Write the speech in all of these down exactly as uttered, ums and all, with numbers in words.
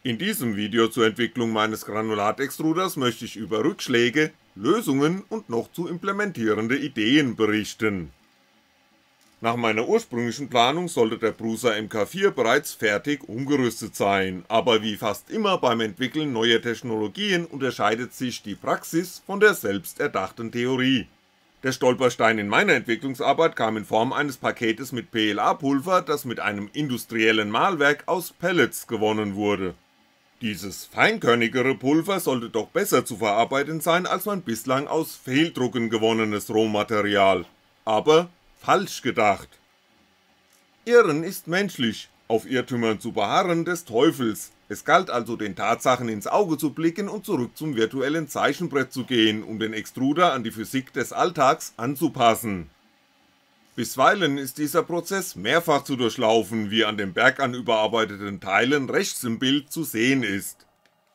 In diesem Video zur Entwicklung meines Granulatextruders möchte ich über Rückschläge, Lösungen und noch zu implementierende Ideen berichten. Nach meiner ursprünglichen Planung sollte der Prusa M K vier bereits fertig umgerüstet sein, aber wie fast immer beim Entwickeln neuer Technologien unterscheidet sich die Praxis von der selbst erdachten Theorie. Der Stolperstein in meiner Entwicklungsarbeit kam in Form eines Paketes mit P L A-Pulver, das mit einem industriellen Mahlwerk aus Pellets gewonnen wurde. Dieses feinkörnigere Pulver sollte doch besser zu verarbeiten sein als mein bislang aus Fehldrucken gewonnenes Rohmaterial, aber falsch gedacht. Irren ist menschlich, auf Irrtümern zu beharren des Teufels, es galt also den Tatsachen ins Auge zu blicken und zurück zum virtuellen Zeichenbrett zu gehen, um den Extruder an die Physik des Alltags anzupassen. Bisweilen ist dieser Prozess mehrfach zu durchlaufen, wie an den bergan überarbeiteten Teilen rechts im Bild zu sehen ist.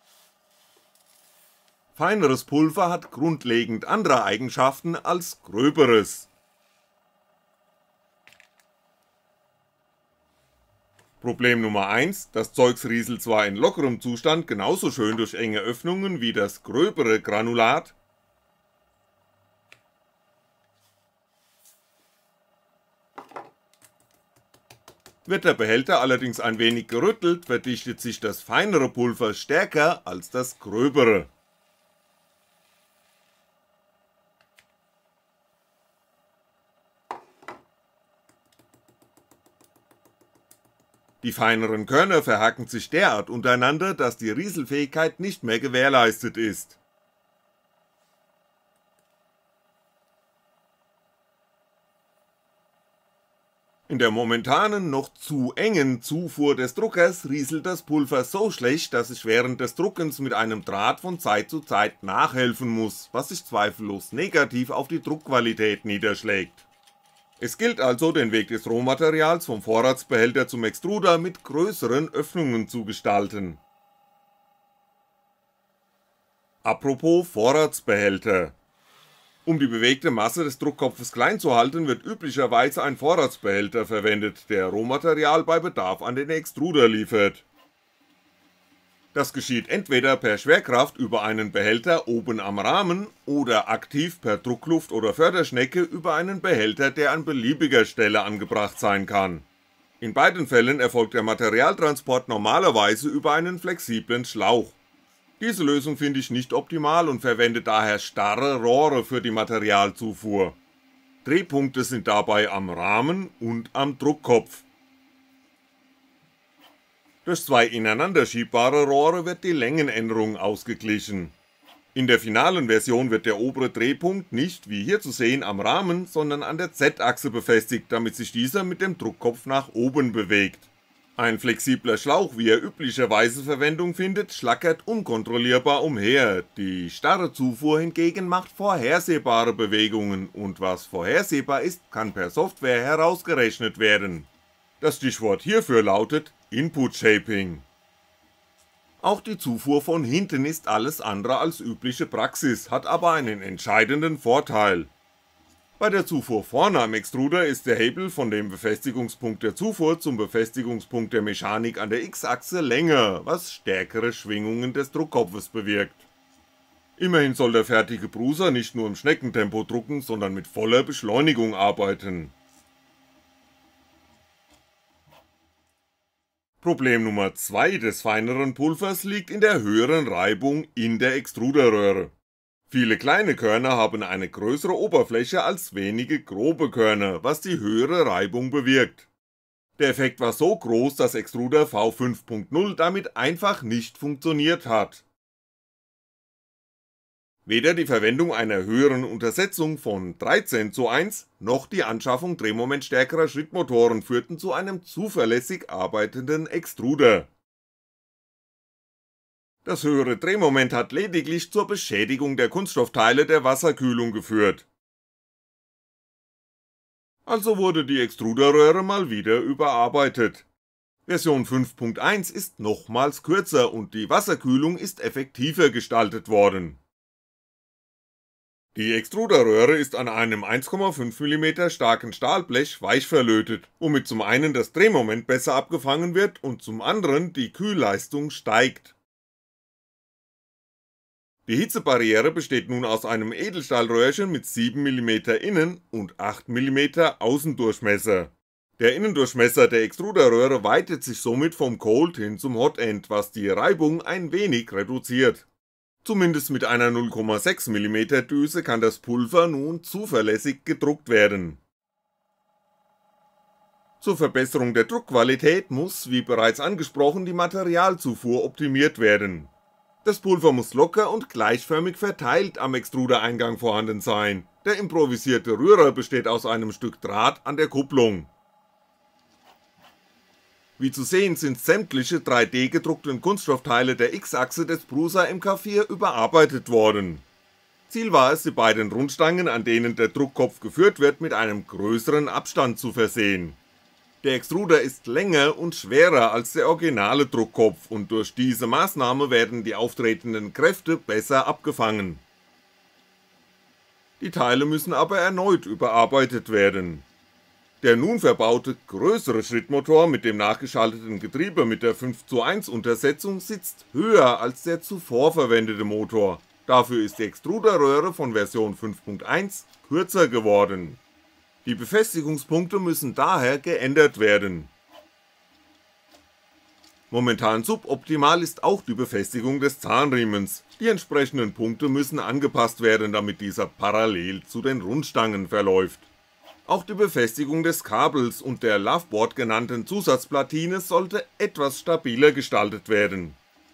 Feineres Pulver hat grundlegend andere Eigenschaften als gröberes. Problem Nummer eins, das Zeugs rieselt zwar in lockerem Zustand genauso schön durch enge Öffnungen wie das gröbere Granulat, wird der Behälter allerdings ein wenig gerüttelt, verdichtet sich das feinere Pulver stärker als das gröbere. Die feineren Körner verhaken sich derart untereinander, dass die Rieselfähigkeit nicht mehr gewährleistet ist. In der momentanen, noch zu engen Zufuhr des Druckers rieselt das Pulver so schlecht, dass ich während des Druckens mit einem Draht von Zeit zu Zeit nachhelfen muss, was sich zweifellos negativ auf die Druckqualität niederschlägt. Es gilt also, den Weg des Rohmaterials vom Vorratsbehälter zum Extruder mit größeren Öffnungen zu gestalten. Apropos Vorratsbehälter. Um die bewegte Masse des Druckkopfes klein zu halten, wird üblicherweise ein Vorratsbehälter verwendet, der Rohmaterial bei Bedarf an den Extruder liefert. Das geschieht entweder per Schwerkraft über einen Behälter oben am Rahmen oder aktiv per Druckluft oder Förderschnecke über einen Behälter, der an beliebiger Stelle angebracht sein kann. In beiden Fällen erfolgt der Materialtransport normalerweise über einen flexiblen Schlauch. Diese Lösung finde ich nicht optimal und verwende daher starre Rohre für die Materialzufuhr. Drehpunkte sind dabei am Rahmen und am Druckkopf. Durch zwei ineinander schiebbare Rohre wird die Längenänderung ausgeglichen. In der finalen Version wird der obere Drehpunkt nicht, wie hier zu sehen, am Rahmen, sondern an der Z-Achse befestigt, damit sich dieser mit dem Druckkopf nach oben bewegt. Ein flexibler Schlauch, wie er üblicherweise Verwendung findet, schlackert unkontrollierbar umher, die starre Zufuhr hingegen macht vorhersehbare Bewegungen und was vorhersehbar ist, kann per Software herausgerechnet werden. Das Stichwort hierfür lautet Input Shaping. Auch die Zufuhr von hinten ist alles andere als übliche Praxis, hat aber einen entscheidenden Vorteil. Bei der Zufuhr vorne am Extruder ist der Hebel von dem Befestigungspunkt der Zufuhr zum Befestigungspunkt der Mechanik an der X-Achse länger, was stärkere Schwingungen des Druckkopfes bewirkt. Immerhin soll der fertige Prusa nicht nur im Schneckentempo drucken, sondern mit voller Beschleunigung arbeiten. Problem Nummer zwei des feineren Pulvers liegt in der höheren Reibung in der Extruderröhre. Viele kleine Körner haben eine größere Oberfläche als wenige grobe Körner, was die höhere Reibung bewirkt. Der Effekt war so groß, dass Extruder V fünf Punkt null damit einfach nicht funktioniert hat. Weder die Verwendung einer höheren Untersetzung von dreizehn zu eins noch die Anschaffung drehmomentstärkerer Schrittmotoren führten zu einem zuverlässig arbeitenden Extruder. Das höhere Drehmoment hat lediglich zur Beschädigung der Kunststoffteile der Wasserkühlung geführt. Also wurde die Extruderröhre mal wieder überarbeitet. Version fünf Punkt eins ist nochmals kürzer und die Wasserkühlung ist effektiver gestaltet worden. Die Extruderröhre ist an einem eins Komma fünf Millimeter starken Stahlblech weich verlötet, womit zum einen das Drehmoment besser abgefangen wird und zum anderen die Kühlleistung steigt. Die Hitzebarriere besteht nun aus einem Edelstahlröhrchen mit sieben Millimeter Innen- und acht Millimeter Außendurchmesser. Der Innendurchmesser der Extruderröhre weitet sich somit vom Cold hin zum Hotend, was die Reibung ein wenig reduziert. Zumindest mit einer null Komma sechs Millimeter Düse kann das Pulver nun zuverlässig gedruckt werden. Zur Verbesserung der Druckqualität muss, wie bereits angesprochen, die Materialzufuhr optimiert werden. Das Pulver muss locker und gleichförmig verteilt am Extrudereingang vorhanden sein. Der improvisierte Rührer besteht aus einem Stück Draht an der Kupplung. Wie zu sehen sind sämtliche drei D gedruckten Kunststoffteile der X-Achse des Prusa M K vier überarbeitet worden. Ziel war es, die beiden Rundstangen, an denen der Druckkopf geführt wird, mit einem größeren Abstand zu versehen. Der Extruder ist länger und schwerer als der originale Druckkopf und durch diese Maßnahme werden die auftretenden Kräfte besser abgefangen. Die Teile müssen aber erneut überarbeitet werden. Der nun verbaute größere Schrittmotor mit dem nachgeschalteten Getriebe mit der fünf zu eins Untersetzung sitzt höher als der zuvor verwendete Motor, dafür ist die Extruderröhre von Version fünf Punkt eins kürzer geworden. Die Befestigungspunkte müssen daher geändert werden. Momentan suboptimal ist auch die Befestigung des Zahnriemens, die entsprechenden Punkte müssen angepasst werden, damit dieser parallel zu den Rundstangen verläuft. Auch die Befestigung des Kabels und der Loveboard genannten Zusatzplatine sollte etwas stabiler gestaltet werden.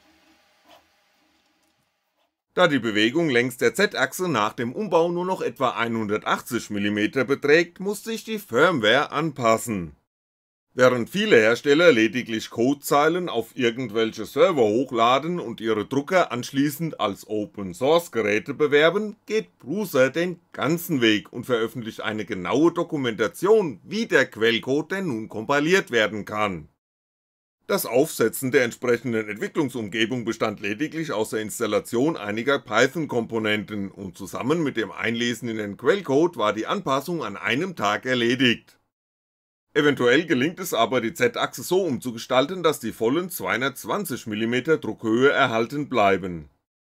Da die Bewegung längs der Z-Achse nach dem Umbau nur noch etwa hundertachtzig Millimeter beträgt, musste ich die Firmware anpassen. Während viele Hersteller lediglich Codezeilen auf irgendwelche Server hochladen und ihre Drucker anschließend als Open-Source-Geräte bewerben, geht Prusa den ganzen Weg und veröffentlicht eine genaue Dokumentation, wie der Quellcode denn nun kompiliert werden kann. Das Aufsetzen der entsprechenden Entwicklungsumgebung bestand lediglich aus der Installation einiger Python-Komponenten und zusammen mit dem Einlesen in den Quellcode war die Anpassung an einem Tag erledigt. Eventuell gelingt es aber, die Z-Achse so umzugestalten, dass die vollen zweihundertzwanzig Millimeter Druckhöhe erhalten bleiben.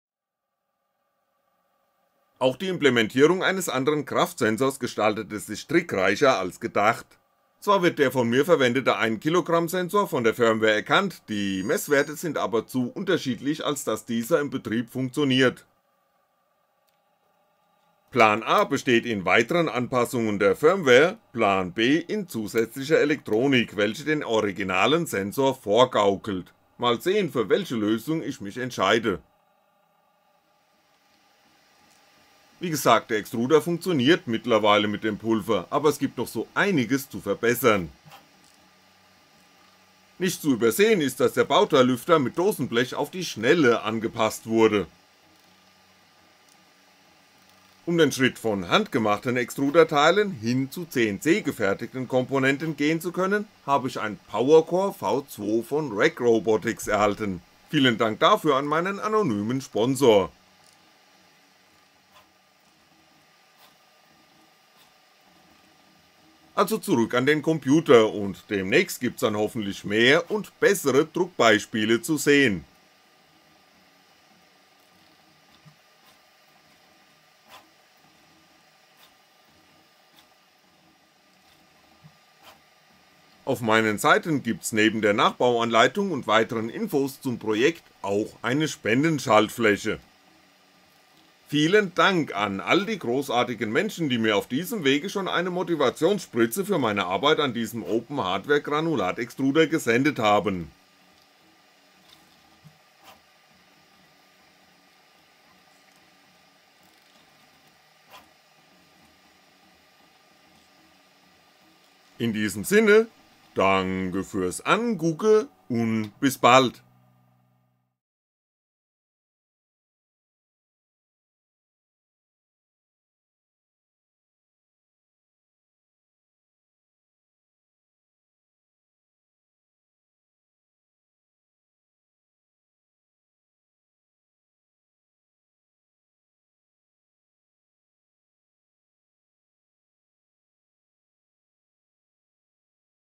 Auch die Implementierung eines anderen Kraftsensors gestaltete sich trickreicher als gedacht. Zwar wird der von mir verwendete ein Kilogramm Sensor von der Firmware erkannt, die Messwerte sind aber zu unterschiedlich, als dass dieser im Betrieb funktioniert. Plan A besteht in weiteren Anpassungen der Firmware, Plan B in zusätzlicher Elektronik, welche den originalen Sensor vorgaukelt. Mal sehen, für welche Lösung ich mich entscheide. Wie gesagt, der Extruder funktioniert mittlerweile mit dem Pulver, aber es gibt noch so einiges zu verbessern. Nicht zu übersehen ist, dass der Bauteillüfter mit Dosenblech auf die Schnelle angepasst wurde. Um den Schritt von handgemachten Extruderteilen hin zu C N C gefertigten Komponenten gehen zu können, habe ich ein PowerCore V zwei von Rack Robotics erhalten. Vielen Dank dafür an meinen anonymen Sponsor. Also zurück an den Computer und demnächst gibt's dann hoffentlich mehr und bessere Druckbeispiele zu sehen. Auf meinen Seiten gibt's neben der Nachbauanleitung und weiteren Infos zum Projekt auch eine Spendenschaltfläche. Vielen Dank an all die großartigen Menschen, die mir auf diesem Wege schon eine Motivationsspritze für meine Arbeit an diesem Open Hardware Granulat Extruder gesendet haben. In diesem Sinne, danke fürs Angucken und bis bald.